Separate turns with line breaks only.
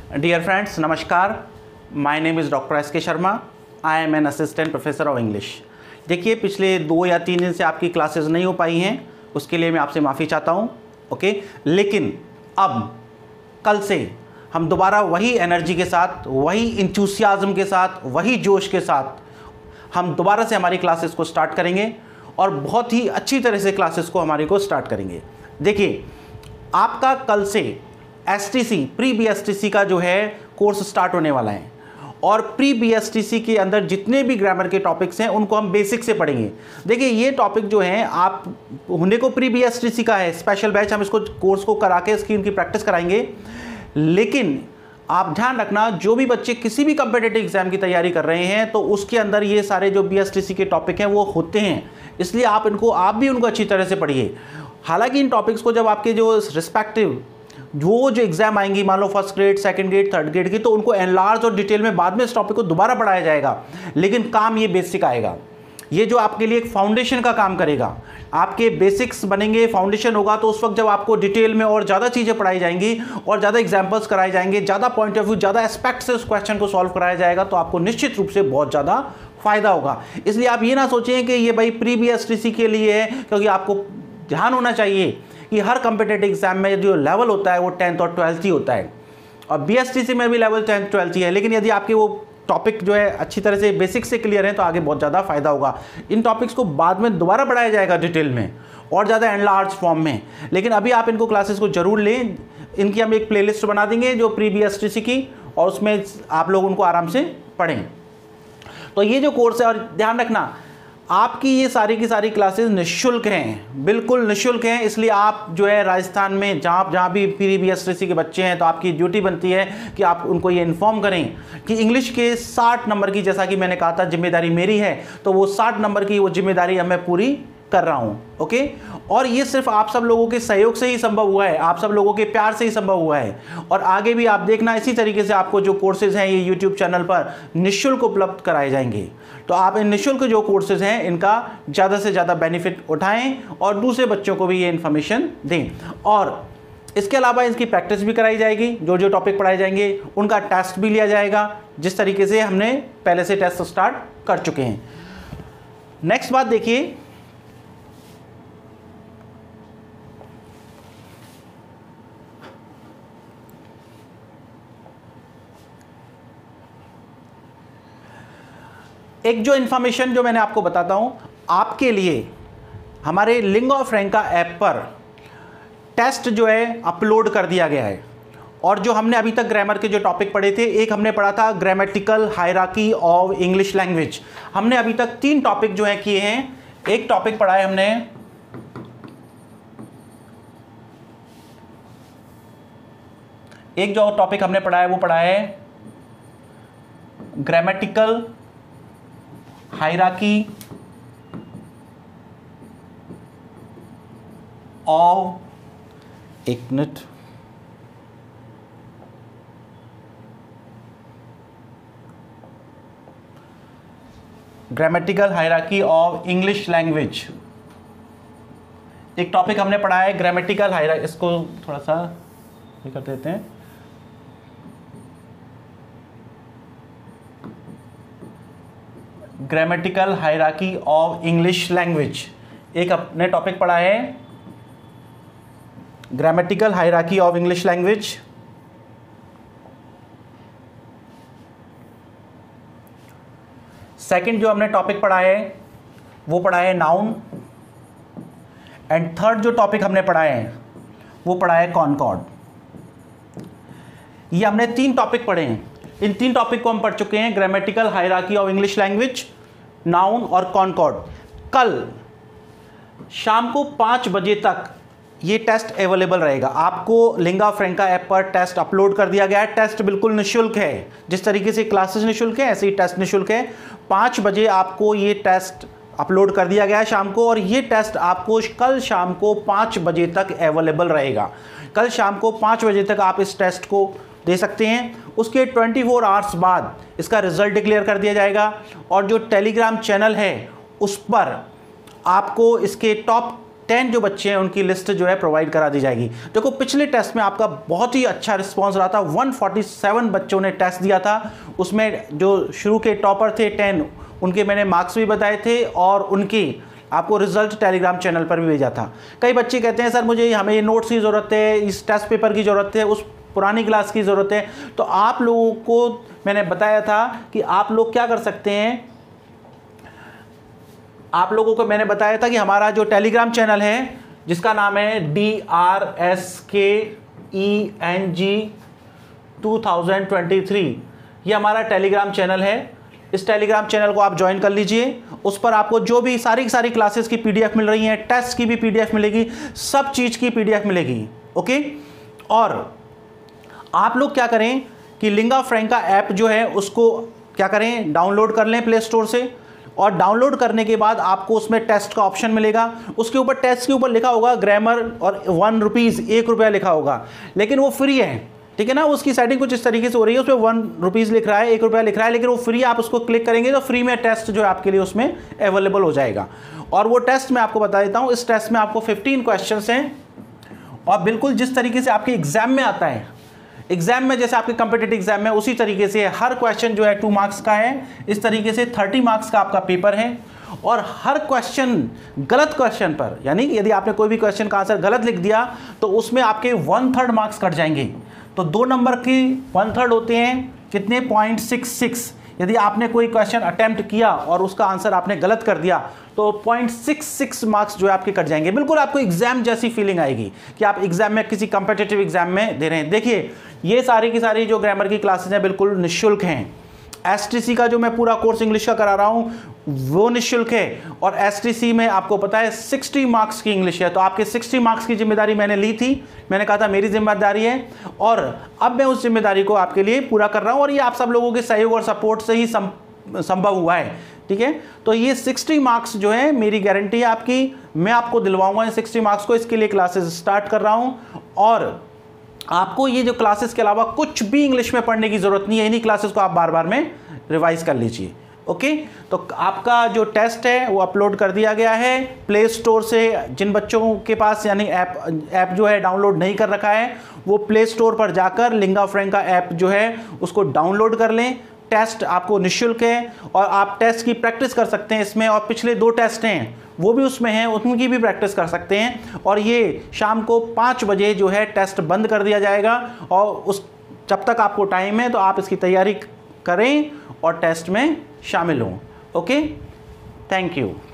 Dear friends, नमस्कार. My name is Dr. S.K. Sharma. I am an assistant professor of English. देखिए, पिछले 2 या 3 दिन से आपकी क्लासेस नहीं हो पाई हैं, उसके लिए मैं आपसे माफ़ी चाहता हूँ. ओके, लेकिन अब कल से हम दोबारा वही एनर्जी के साथ, वही इंथुसियाज्म के साथ, वही जोश के साथ हम दोबारा से हमारी क्लासेस को स्टार्ट करेंगे और बहुत ही अच्छी तरह से क्लासेस को हमारी को स्टार्ट करेंगे. देखिए, आपका कल से STC प्री BSTC का जो है कोर्स स्टार्ट होने वाला है और प्री BSTC के अंदर जितने भी ग्रामर के टॉपिक्स हैं उनको हम बेसिक से पढ़ेंगे. देखिए, ये टॉपिक जो हैं आप होने को प्री BSTC का है, स्पेशल बैच हम इसको कोर्स को करा के इसकी उनकी प्रैक्टिस कराएंगे. लेकिन आप ध्यान रखना, जो भी बच्चे किसी भी कम्पिटिटिव एग्जाम की तैयारी कर रहे हैं तो उसके अंदर ये सारे जो BSTC के टॉपिक हैं वो होते हैं, इसलिए आप भी उनको अच्छी तरह से पढ़िए. हालांकि इन टॉपिक्स को जब आपके जो रिस्पेक्टिव जो एग्जाम आएंगी, मान लो first grade, second grade, third grade की, तो उनको एनलार्ज और डिटेल में बाद में इस टॉपिक को दोबारा पढ़ाया जाएगा. लेकिन काम ये बेसिक आएगा, ये जो आपके लिए एक फाउंडेशन का काम करेगा. आपके बेसिक्स बनेंगे, फाउंडेशन होगा, तो उस वक्त जब आपको डिटेल में और ज़्यादा चीज़ें पढ़ाई जाएंगी और ज़्यादा एग्जाम्पल्स कराए जाएंगे, ज़्यादा पॉइंट ऑफ व्यू, ज़्यादा एस्पेक्ट से उस क्वेश्चन को सॉल्व कराया जाएगा, तो आपको निश्चित रूप से बहुत ज़्यादा फायदा होगा. इसलिए आप ये ना सोचें कि ये भाई प्री BSTC के लिए है, क्योंकि आपको ध्यान होना चाहिए कि हर कम्पिटिटिव एग्जाम में जो लेवल होता है वो 10th और 12th ही होता है, और BSTC में भी लेवल 10th 12th ही है. लेकिन यदि आपके वो टॉपिक जो है अच्छी तरह से बेसिक से क्लियर है तो आगे बहुत ज़्यादा फायदा होगा. इन टॉपिक्स को बाद में दोबारा पढ़ाया जाएगा डिटेल में और ज़्यादा एनलार्ज फॉर्म में, लेकिन अभी आप इनको क्लासेस को जरूर लें. इनकी हम एक प्लेलिस्ट बना देंगे जो प्री BSTC की, और उसमें आप लोग उनको आराम से पढ़ें. तो ये जो कोर्स है, और ध्यान रखना आपकी ये सारी की सारी क्लासेस निःशुल्क हैं, बिल्कुल निःशुल्क हैं. इसलिए आप जो है राजस्थान में जहाँ भी प्री BSTC के बच्चे हैं, तो आपकी ड्यूटी बनती है कि आप उनको ये इन्फॉर्म करें कि इंग्लिश के 60 नंबर की, जैसा कि मैंने कहा था, जिम्मेदारी मेरी है, तो वो 60 नंबर की वो जिम्मेदारी अब मैं पूरी कर रहा हूँ. ओके, और ये सिर्फ आप सब लोगों के सहयोग से ही संभव हुआ है, आप सब लोगों के प्यार से ही संभव हुआ है. और आगे भी आप देखना, इसी तरीके से आपको जो कोर्सेज हैं ये YouTube चैनल पर निःशुल्क उपलब्ध कराए जाएंगे. तो आप इन निःशुल्क जो कोर्सेज हैं इनका ज़्यादा से ज़्यादा बेनिफिट उठाएं और दूसरे बच्चों को भी ये इन्फॉर्मेशन दें. और इसके अलावा इसकी प्रैक्टिस भी कराई जाएगी, जो टॉपिक पढ़ाए जाएंगे उनका टेस्ट भी लिया जाएगा, जिस तरीके से हमने पहले से टेस्ट स्टार्ट कर चुके हैं. नेक्स्ट बात देखिए, एक जो इन्फॉर्मेशन जो मैंने आपको बताता हूं, आपके लिए हमारे लिंगुआ फ्रैंका ऐप पर टेस्ट जो है अपलोड कर दिया गया है. और जो हमने अभी तक ग्रामर के जो टॉपिक पढ़े थे, एक हमने पढ़ा था grammatical hierarchy of English language. हमने अभी तक 3 टॉपिक जो है किए हैं. एक टॉपिक पढ़ा है हमने वो पढ़ा है ग्रामेटिकल हायरार्की ऑफ, एक minute, grammatical hierarchy of English language. एक टॉपिक हमने पढ़ा है ग्रामेटिकल हायरार्की, इसको थोड़ा सा ये कर देते हैं. Grammatical hierarchy of English language एक अपने टॉपिक पढ़ा है, grammatical hierarchy of English language. Second जो हमने टॉपिक पढ़ा है वो पढ़ा है नाउन. एंड थर्ड जो टॉपिक हमने पढ़ा है वो पढ़ा है कॉनकॉर्ड. ये हमने 3 टॉपिक पढ़े हैं. इन 3 टॉपिक को हम पढ़ चुके हैं, grammatical hierarchy of English language, noun और कॉनकॉर्ड. कल शाम को 5 बजे तक ये टेस्ट अवेलेबल रहेगा. आपको लिंगुआ फ्रैंका ऐप पर टेस्ट अपलोड कर दिया गया है. टेस्ट बिल्कुल निःशुल्क है, जिस तरीके से क्लासेस निःशुल्क है ऐसे ही टेस्ट निःशुल्क है. 5 बजे आपको ये टेस्ट अपलोड कर दिया गया है शाम को, और ये टेस्ट आपको कल शाम को 5 बजे तक अवेलेबल रहेगा. कल शाम को 5 बजे तक आप इस टेस्ट को दे सकते हैं. उसके 24 आवर्स बाद इसका रिजल्ट डिक्लेयर कर दिया जाएगा, और जो टेलीग्राम चैनल है उस पर आपको इसके टॉप 10 जो बच्चे हैं उनकी लिस्ट जो है प्रोवाइड करा दी जाएगी। देखो पिछले टेस्ट में आपका बहुत ही अच्छा रिस्पांस रहा था, 147 बच्चों ने टेस्ट दिया था। उसमें जो शुरू के टॉपर थे 10, उनके मैंने मार्क्स भी बताए थे और उनकी आपको रिजल्ट टेलीग्राम चैनल पर भी भेजा था। कई बच्चे कहते हैं सर मुझे हमें ये नोट्स की ज़रूरत है, इस टेस्ट पेपर की ज़रूरत है, उस पुरानी क्लास की ज़रूरत है। तो आप लोगों को मैंने बताया था कि आप लोग क्या कर सकते हैं, आप लोगों को मैंने बताया था कि हमारा जो टेलीग्राम चैनल है जिसका नाम है DRSKENG 2023, ये हमारा टेलीग्राम चैनल है। इस टेलीग्राम चैनल को आप ज्वाइन कर लीजिए। उस पर आपको जो भी सारी क्लासेस की PDF मिल रही हैं, टेस्ट की भी PDF मिलेगी, सब चीज़ की PDF मिलेगी। ओके, और आप लोग क्या करें कि लिंगा फ्रैंका ऐप जो है उसको क्या करें, डाउनलोड कर लें प्ले स्टोर से। और डाउनलोड करने के बाद आपको उसमें टेस्ट का ऑप्शन मिलेगा। उसके ऊपर टेस्ट के ऊपर लिखा होगा ग्रामर और 1 रुपीज़, 1 रुपया लिखा होगा, लेकिन वो फ्री है, ठीक है ना। उसकी सेटिंग कुछ इस तरीके से हो रही है, उसमें 1 रुपीज़ लिख रहा है, 1 रुपया लिख रहा है, लेकिन वो फ्री। आप उसको क्लिक करेंगे तो फ्री में टेस्ट जो है आपके लिए उसमें अवेलेबल हो जाएगा। और वो टेस्ट मैं आपको बता देता हूँ, इस टेस्ट में आपको 15 क्वेश्चंस हैं और बिल्कुल जिस तरीके से आपके एग्जाम में आता है, एग्जाम में जैसे आपके कॉम्पिटिटिव एग्जाम में उसी तरीके से हर क्वेश्चन जो है 2 मार्क्स का है। इस तरीके से 30 मार्क्स का आपका पेपर है और हर क्वेश्चन गलत क्वेश्चन पर, यानी यदि आपने कोई भी क्वेश्चन का आंसर गलत लिख दिया तो उसमें आपके 1/3 मार्क्स कट जाएंगे। तो 2 नंबर की 1/3 होते हैं कितने, 0.66। यदि आपने कोई क्वेश्चन अटेम्प्ट किया और उसका आंसर आपने गलत कर दिया तो 0.66 मार्क्स जो है आपके कट जाएंगे। बिल्कुल आपको एग्जाम जैसी फीलिंग आएगी कि आप एग्जाम में किसी कॉम्पिटिटिव एग्जाम में दे रहे हैं। देखिए ये सारी की सारी जो ग्रामर की क्लासेस हैं बिल्कुल निःशुल्क हैं। STC का जो मैं पूरा कोर्स इंग्लिश का करा रहा हूँ वो निःशुल्क है और STC में आपको पता है 60 मार्क्स की इंग्लिश है। तो आपके 60 मार्क्स की जिम्मेदारी मैंने ली थी, मैंने कहा था मेरी जिम्मेदारी है और अब मैं उस जिम्मेदारी को आपके लिए पूरा कर रहा हूँ और ये आप सब लोगों के सहयोग और सपोर्ट से ही संभव हुआ है, ठीक है। तो ये 60 मार्क्स जो है मेरी गारंटी है आपकी, मैं आपको दिलवाऊंगा इन 60 मार्क्स को। इसके लिए क्लासेस स्टार्ट कर रहा हूँ और आपको ये जो क्लासेस के अलावा कुछ भी इंग्लिश में पढ़ने की ज़रूरत नहीं है। इन्हीं क्लासेस को आप बार बार में रिवाइज कर लीजिए। ओके, तो आपका जो टेस्ट है वो अपलोड कर दिया गया है प्ले स्टोर से। जिन बच्चों के पास यानी ऐप जो है डाउनलोड नहीं कर रखा है वो प्ले स्टोर पर जाकर लिंगा फ्रैंका ऐप जो है उसको डाउनलोड कर लें। टेस्ट आपको निःशुल्क है और आप टेस्ट की प्रैक्टिस कर सकते हैं इसमें, और पिछले 2 टेस्ट हैं वो भी उसमें हैं, उनकी भी प्रैक्टिस कर सकते हैं। और ये शाम को 5 बजे जो है टेस्ट बंद कर दिया जाएगा और उस जब तक आपको टाइम है तो आप इसकी तैयारी करें और टेस्ट में शामिल हों। Okay, thank you.